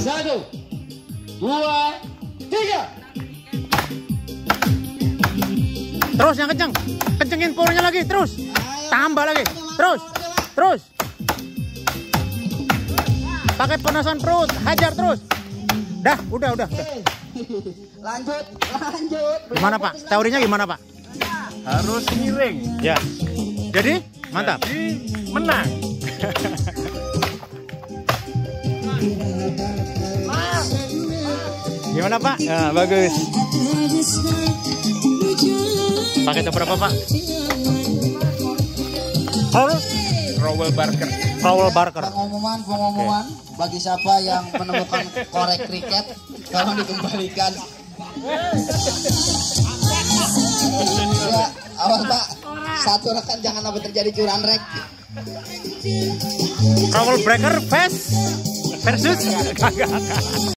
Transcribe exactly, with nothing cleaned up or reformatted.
Satu, dua, tiga. Terus yang kenceng, kencengin purnya lagi, terus, tambah lagi, terus, terus. Pakai penasan perut, hajar terus. Dah, udah, udah, udah. Lanjut, lanjut. Gimana Pak? Teorinya gimana Pak? Harus miring. Ya. Jadi mantap. Jadi menang. Gimana Pak? Ya, bagus. Pakai itu berapa Pak? Harus Rowell Barker. Rowell Barker. Pengumuman, pengumuman bagi siapa yang menemukan korek kriket, tolong dikembalikan. Ya, awas Pak. Satu rekan jangan sampai terjadi curan rek. Rowell Barker versus